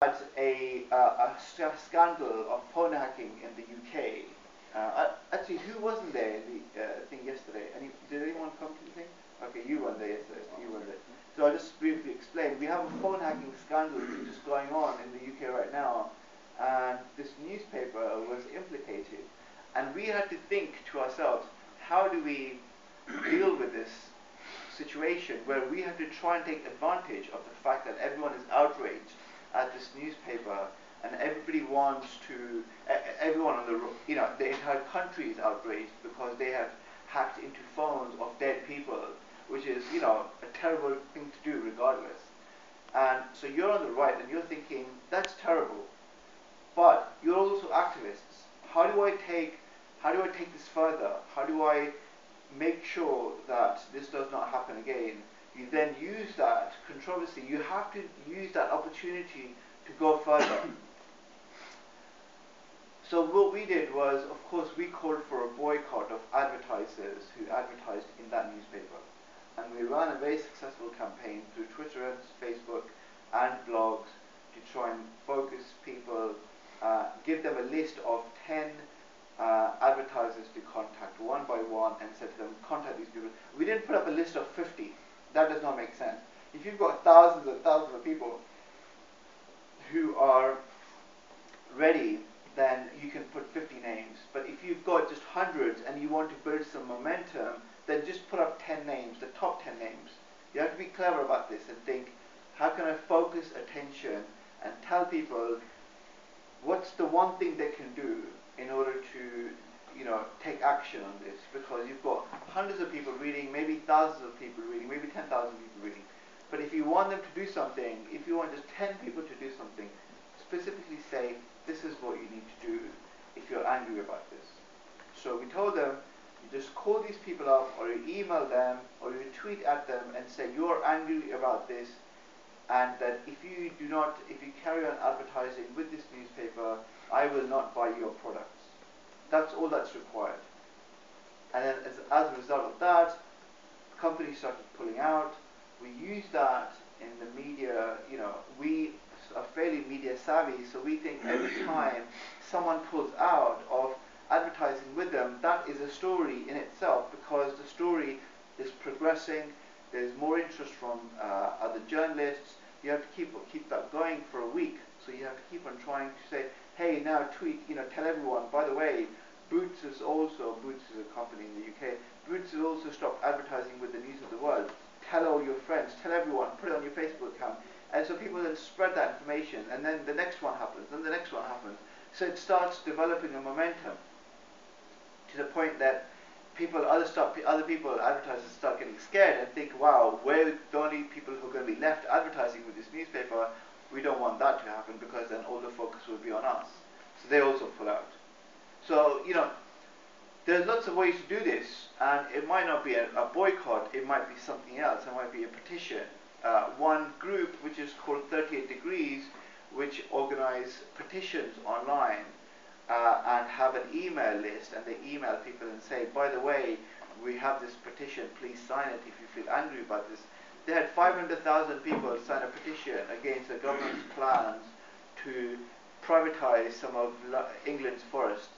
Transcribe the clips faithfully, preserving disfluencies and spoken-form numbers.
a, uh, a scandal of phone hacking in the U K. Uh, actually, who wasn't there in the uh, thing yesterday? Any, did anyone come to the thing? Okay, you weren't there yesterday. So you weren't there. So I'll just briefly explain. We have a phone hacking scandal just going on in the U K right now, and this newspaper was implicated. And we had to think to ourselves, how do we deal with this situation where we have to try and take advantage of the fact that everyone is outraged at this newspaper, and everybody wants to, uh, everyone on the, you know, the entire country is outraged because they have hacked into phones of dead people, which is, you know, a terrible thing to do regardless. And so you're on the right and you're thinking, that's terrible, but you're also activists. How do I take, how do I take this further? How do I make sure that this does not happen again? You then use that controversy, you have to use that opportunity to go further. So what we did was, of course, we called for a boycott of advertisers who advertised in that newspaper. And we ran a very successful campaign through Twitter and Facebook and blogs to try and focus people, uh, give them a list of ten uh, advertisers to contact one by one, and said to them, contact these people. We didn't put up a list of fifty. That does not make sense. If you've got thousands and thousands of people who are ready, then you can put fifty names. But if you've got just hundreds and you want to build some momentum, then just put up ten names, the top ten names. You have to be clever about this and think, how can I focus attention and tell people what's the one thing they can do in order to, you know, take action on this? Because you've got hundreds of people reading, maybe thousands of people reading, maybe ten thousand people reading. But if you want them to do something, if you want just ten people to do something, specifically say, this is what you need to do if you're angry about this. So we told them, you just call these people up, or you email them, or you tweet at them and say you're angry about this, and that if you do not, if you carry on advertising with this newspaper, I will not buy your products. That's all that's required. And then as, as a result of that, companies started pulling out. We use that in the media, you know, we are fairly media savvy, so we think every time someone pulls out of advertising with them, that is a story in itself, because the story is progressing, there's more interest from uh, other journalists. You have to keep keep that going for a week, so you have to keep on trying to say, hey, now tweet, you know, tell everyone, by the way, Boots is also, Boots is a company in the U K, Boots has also stopped advertising with the News of the World. Tell all your friends, tell everyone, put it on your Facebook account. And so people then spread that information, and then the next one happens, and the next one happens. So it starts developing a momentum to the point that people, other, start, other people, advertisers start getting scared and think, wow, we're the only people who are going to be left advertising with this newspaper. We don't want that to happen, because then all the focus will be on us. So they also pull out. So, you know, there's lots of ways to do this, and it might not be a, a boycott, it might be something else, it might be a petition. Uh, one group, which is called thirty-eight degrees, which organize petitions online uh, and have an email list, and they email people and say, by the way, we have this petition, please sign it if you feel angry about this. They had five hundred thousand people sign a petition against the government's plans to privatize some of England's forests.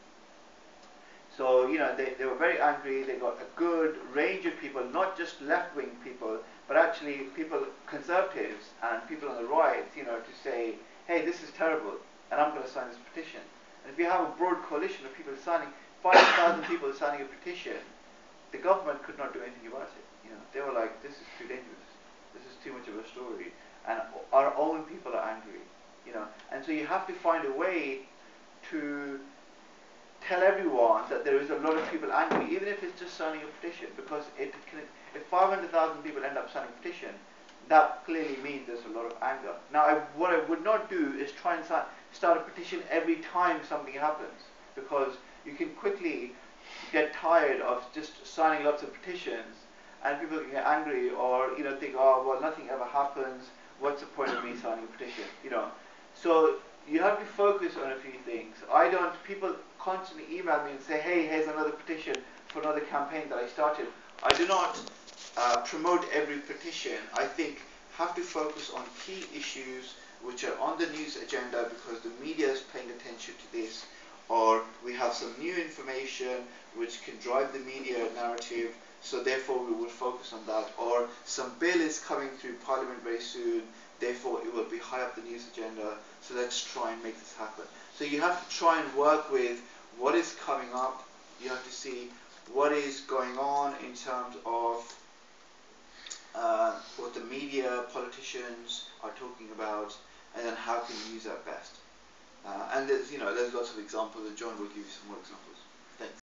So, you know, they, they were very angry. They got a good range of people, not just left-wing people, but actually people, conservatives and people on the right, you know, to say, hey, this is terrible, and I'm going to sign this petition. And if you have a broad coalition of people signing, five thousand people signing a petition, the government could not do anything about it. You know, they were like, this is too dangerous. This is too much of a story. And our own people are angry, you know. And so you have to find a way to tell everyone that there is a lot of people angry, even if it's just signing a petition, because it can, if five hundred thousand people end up signing a petition, that clearly means there's a lot of anger. Now, I, what I would not do is try and start, start a petition every time something happens, because you can quickly get tired of just signing lots of petitions, and people can get angry, or, you know, think, oh, well, nothing ever happens, what's the point of me signing a petition, you know. So you have to focus on a few things. I don't, people constantly email me and say, hey, here's another petition for another campaign that I started. I do not uh, promote every petition. I think have to focus on key issues which are on the news agenda because the media is paying attention to this, or we have some new information which can drive the media narrative, so therefore we will focus on that, or some bill is coming through Parliament very soon, therefore it will be high up the news agenda, so let's try and make this happen. So you have to try and work with what is coming up, you have to see what is going on in terms of uh, what the media, politicians are talking about, and then how can you use that best. Uh, and there's, you know, there's lots of examples, and John will give you some more examples. Thanks.